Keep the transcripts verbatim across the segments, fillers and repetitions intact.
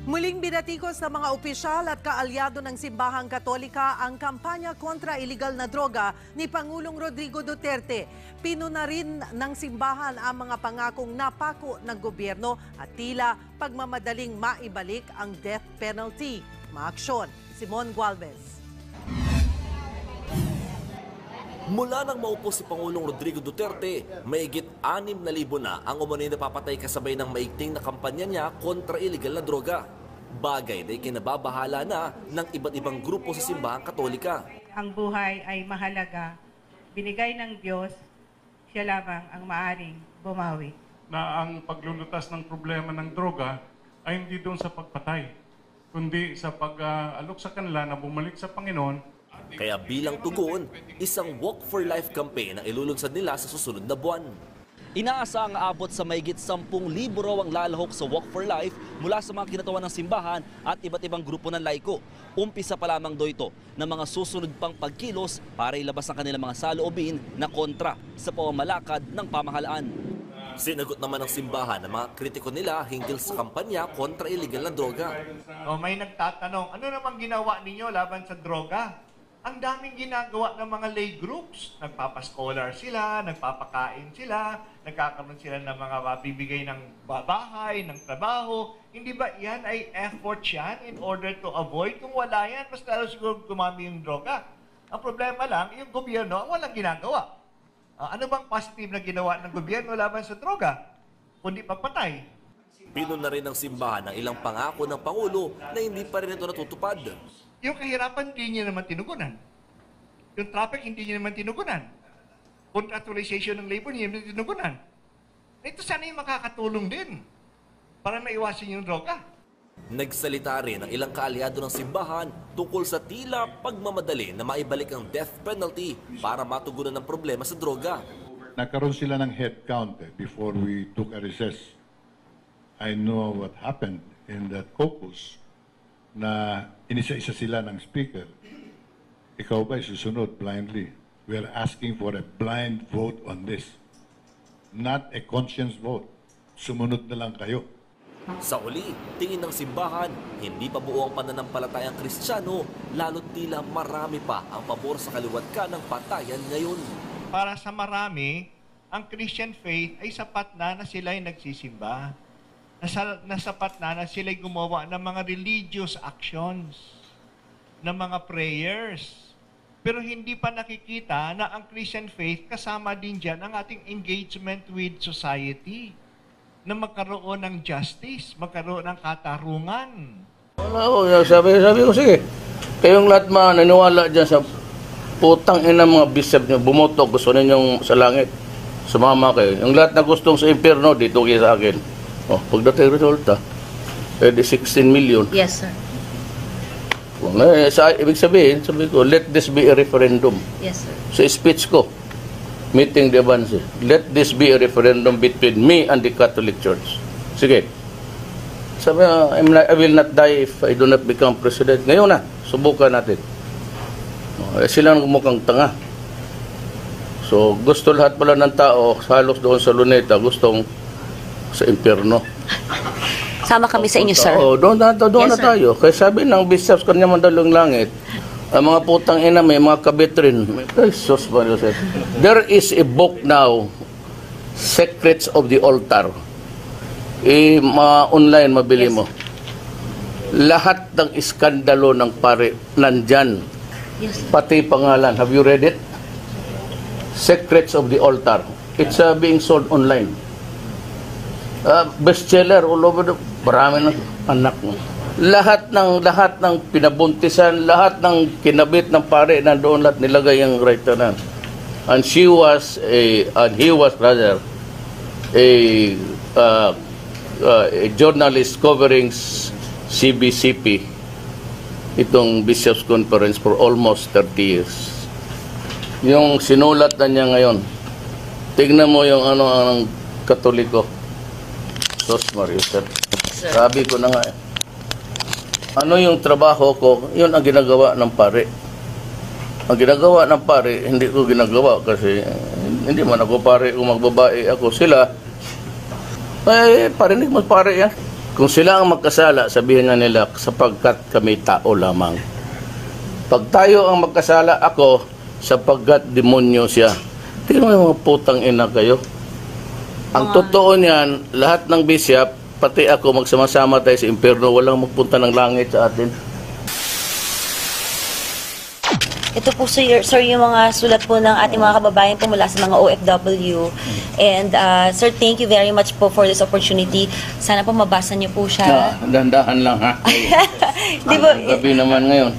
Muling binatikos ng mga opisyal at kaalyado ng Simbahang Katolika ang kampanya kontra iligal na droga ni Pangulong Rodrigo Duterte. Pinuna rin ng simbahan ang mga pangakong napako ng gobyerno at tila pagmamadaling maibalik ang death penalty. Maaksyon, Simon Gualvez. Mula nang maupo si Pangulong Rodrigo Duterte, mahigit anim na libo na ang umano'y napapatay kasabay ng maigting na kampanya niya kontra iligal na droga. Bagay na ikinababahala na ng iba't ibang grupo sa Simbahang Katolika. Ang buhay ay mahalaga. Binigay ng Diyos, siya lamang ang maaring bumawi. Na ang paglulutas ng problema ng droga ay hindi doon sa pagpatay, kundi sa pag-alok sa kanila na bumalik sa Panginoon. Kaya bilang tugon, isang Walk for Life campaign ang ilulunsad nila sa susunod na buwan. Inaasa ang aabot sa mahigit sampung libo raw ang lalahok sa Walk for Life mula sa mga kinatawan ng simbahan at iba't ibang grupo ng laiko. Umpisa pa lamang do ito ng mga susunod pang pagkilos para ilabas ang kanilang mga saloobin na kontra sa pamamalakad ng pamahalaan. Sinagot naman ng simbahan ang mga kritiko nila hinggil sa kampanya kontra iligal na droga. O may nagtatanong, ano namang ginawa ninyo laban sa droga? Ang daming ginagawa ng mga lay groups. Nagpapascholar sila, nagpapakain sila, nagkakaroon sila ng mga mabibigay ng bahay, ng trabaho. Hindi ba yan ay effort yan in order to avoid? Kung wala yan, mas lalo siguro gumami yung droga. Ang problema lang, yung gobyerno, walang ginagawa. Uh, ano bang positive na ginawa ng gobyerno laban sa droga? Kundi pagpatay. Pinuna rin ng simbahan ang ilang pangako ng Pangulo na hindi pa rin ito natutupad. Yung kahirapan, hindi niya naman tinugunan. Yung traffic, hindi niya naman tinugunan. Contractualization ng labor, hindi niya naman tinugunan. Ito sana yung makakatulong din para maiwasan yung droga. Nagsalita rin ang ilang kaalyado ng simbahan tungkol sa tila pagmamadali na maibalik ang death penalty para matugunan ng problema sa droga. Nagkaroon sila ng head count eh, before we took a recess. I know what happened in that caucus na inisa-isa sila ng speaker. Ikaw ba'y susunod blindly? We are asking for a blind vote on this. Not a conscience vote. Sumunod na lang kayo. Sa uli, tingin ng simbahan, hindi pa buo ang pananampalatayang Kristiyano, lalo't tila marami pa ang pabor sa kaliwat ka ng patayan ngayon. Para sa marami, ang Christian faith ay sapat na na sila ay nagsisimba. Nasa, nasapat na na sila'y gumawa ng mga religious actions, ng mga prayers. Pero hindi pa nakikita na ang Christian faith kasama din dyan ang ating engagement with society, na magkaroon ng justice, magkaroon ng katarungan. Wala ko, sabi, sabi ko, sige, kayong lahat mananiwala dyan sa putang ina mga bishop nyo, bumoto, gusto ninyong sa langit, sumama kayo. Yung lahat na gustong sa impyerno, dito kayo sa akin. Oh, pagdating resulta, pwede sixteen million. Yes, sir. Well, eh, sa, ibig sabihin, sabi ko, let this be a referendum. Yes, sir. Sa speech ko, meeting de Avance, let this be a referendum between me and the Catholic Church. Sige. Sabi, I'm not, I will not die if I do not become president. Ngayon na, subukan natin. Oh, eh, sila mukhang tanga. So, gusto lahat pala ng tao, halos doon sa Luneta, gustong sa impyerno. Sama kami sa inyo, sir. Oo, doon na, doon Yes, na tayo. Kaya sabi ng bishops, kanya mandalong langit, ang mga putang ina, may mga kabit rin. Ay, sus, there is a book now, Secrets of the Altar. Eh, mga online, mabili mo. Lahat ng iskandalo ng pare, nandyan. Yes. Pati pangalan. Have you read it? Secrets of the Altar. It's uh, being sold online. Uh, bestseller all over the, marami ng anak mo. Lahat ng lahat ng pinabuntisan, lahat ng kinabit ng pare nandoon lahat nilagay ang writer na. And she was a and he was rather a uh, uh, a journalist covering C B C P, itong Bishops Conference, for almost thirty years. Yung sinulat na niya ngayon, tignan mo yung ano ang Katoliko. Sos Marius, sabi ko na nga eh. Ano yung trabaho ko, yun ang ginagawa ng pare. Ang ginagawa ng pare, hindi ko ginagawa kasi hindi man ako pare kung magbabae ako. Sila, eh, parinig mo pare yan. Kung sila ang magkasala, sabihin nga nila, sapagkat kami tao lamang. Pag tayo ang magkasala, ako, sapagkat demonyo siya. Tingnan mo yung mga putang ina kayo. Ang totoo niyan, lahat ng bishop, pati ako, magsama-sama tayo sa impyerno, walang magpunta ng langit sa atin. Ito po sir, sir, yung mga sulat po ng ating mga kababayan po mula sa mga O F W. And uh, sir, thank you very much po for this opportunity. Sana po mabasa niyo po siya. Ah, dahan-dahan lang ha. Di ba? Gabi naman ngayon.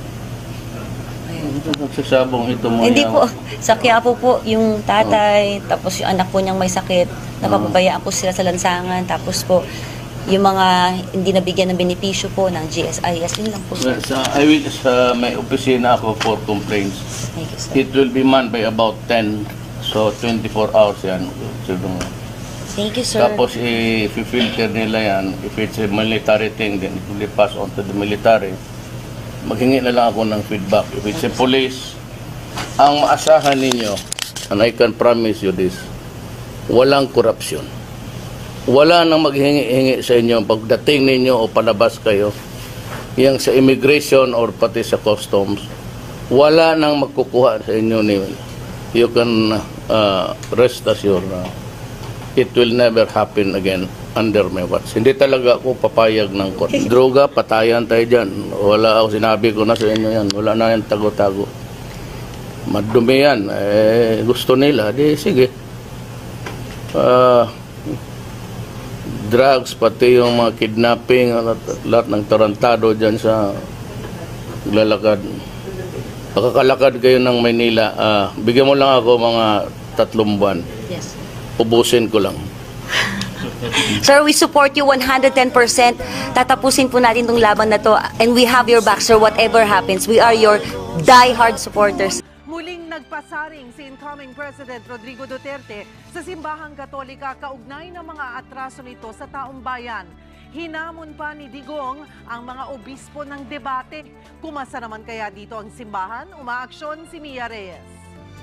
Nagsasabong ito mo. Hindi po. Sa Quiapo po yung tatay, tapos yung anak po niyang may sakit. Napapabayaan po sila sa lansangan. Tapos po, yung mga hindi nabigyan ng benepisyo po ng G S I S. Yun lang po, sir. Sa, I will, sa may opisina ako for complaints. Thank you, sir. It will be manned by about ten. So, twenty-four hours yan. Thank you, sir. Tapos, i-filter nila yan. If it's a military thing, then it will be passed on to the military. Maghingi na lang ako ng feedback. If it's a police, ang maasahan ninyo, and I can promise you this, walang korupsyon. Wala nang maghingi-hingi sa inyo pagdating ninyo o palabas kayo. Yang sa immigration or pati sa customs, wala nang magkukuha sa inyo ni you can uh, rest assured na it will never happen again under my watch. Hindi talaga ako papayag ng court. Droga, patayan tayo dyan. Wala ako, sinabi ko na sa inyo yan. Wala na yan tago-tago. Madumi yan. Eh, gusto nila. Di, sige. Ah... Uh, drugs, pati yung mga kidnapping, lahat ng tarantado dyan sa lalakad. Pagkakalakad kayo ng Maynila, uh, bigyan mo lang ako mga tatlong buwan. Yes. Ubusin ko lang. Sir, we support you one hundred ten percent. Tatapusin po natin tong laban na to. And we have your back, sir, whatever happens. We are your die-hard supporters. Muling nagpasaring si incoming President Rodrigo Duterte sa Simbahang Katolika kaugnay ng mga atraso nito sa taong bayan. Hinamon pa ni Digong ang mga obispo ng debate. Kumasa naman kaya dito ang simbahan? Umaaksyon si Mia Reyes.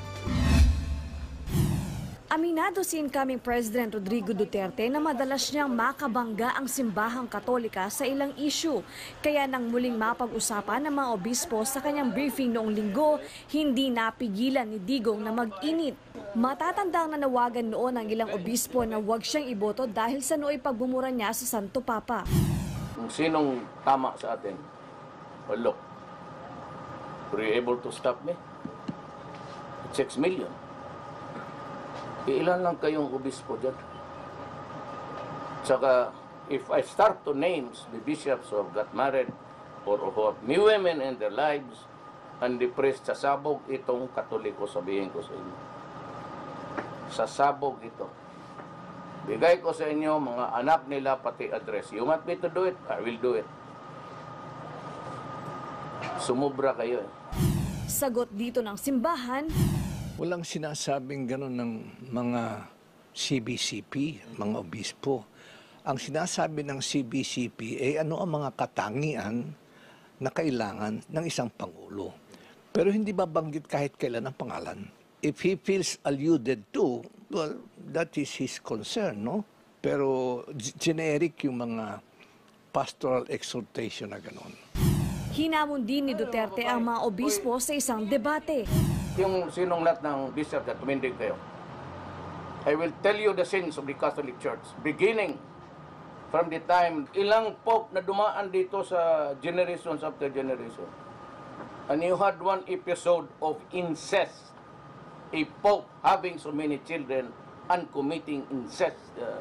Aminado si incoming President Rodrigo Duterte na madalas niyang makabangga ang Simbahang Katolika sa ilang issue. Kaya nang muling mapag-usapan ng mga obispo sa kanyang briefing noong linggo, hindi napigilan ni Digong na mag-init. Matatandang nanawagan noon ang ilang obispo na huwag siyang iboto dahil sa nooy pagbumura niya sa Santo Papa. Kung sinong tama sa atin, well, look, were you able to stop me? six million. Ilan lang kayong obispo dyan. Saka, if I start to names the bishops who have got married or who have new women in their lives and the priest, sasabog itong Katoliko, sabihin ko sa inyo. Sasabog ito. Bigay ko sa inyo, mga anak nila, pati address. You want me to do it? I will do it. Sumubra kayo eh. Sagot dito ng simbahan, walang sinasabing gano'n ng mga C B C P, mga obispo. Ang sinasabi ng C B C P ay ano ang mga katangian na kailangan ng isang Pangulo. Pero hindi babanggit kahit kailan ang pangalan. If he feels alluded to, well, that is his concern, no? Pero generic yung mga pastoral exhortation na gano'n. hinamon din ni Duterte ang mga obispo sa isang debate. Yung sinong lahat ng bishop na tumindig kayo, I will tell you the sins of the Catholic Church, beginning from the time ilang pope na dumaan dito sa generations after generation. And you had one episode of incest, a pope having so many children and committing incest. Uh,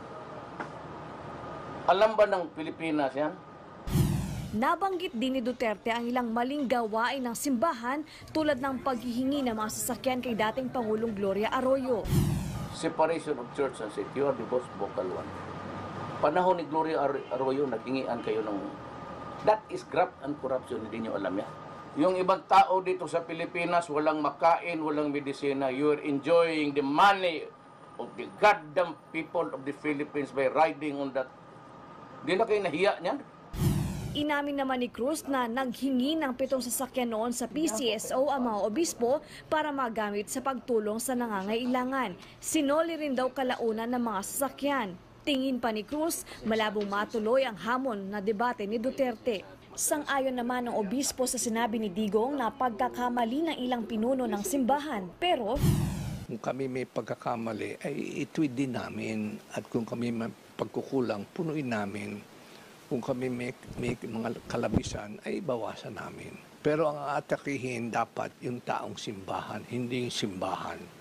alam ba ng Pilipinas yan? Nabanggit din ni Duterte ang ilang maling gawain ng simbahan tulad ng paghihingi ng mga sasakyan kay dating Pangulong Gloria Arroyo. Separation of church and state, you are the most vocal one. Panahon ni Gloria Arroyo, naghingian kayo ng... That is graft and corruption, hindi nyo alam yan. Yung ibang tao dito sa Pilipinas, walang makain, walang medisina. You are enjoying the money of the goddamn people of the Philippines by riding on that. Di na kayo nahiya niyan? Inamin naman ni Cruz na naghingi ng pitong sasakyan noon sa P C S O ang mga obispo para magamit sa pagtulong sa nangangailangan. Sinoli rin daw kalaunan ng mga sasakyan. Tingin pa ni Cruz, malabong matuloy ang hamon na debate ni Duterte. Sang-ayon naman ng obispo sa sinabi ni Digong na pagkakamali ng ilang pinuno ng simbahan, pero kung kami may pagkakamali, ay ituwid din namin. At kung kami may pagkukulang, punuin namin. Kung kami may, may mga kalabisan, ay bawasan namin. Pero ang aatakihin dapat yung taong simbahan, hindi yung simbahan.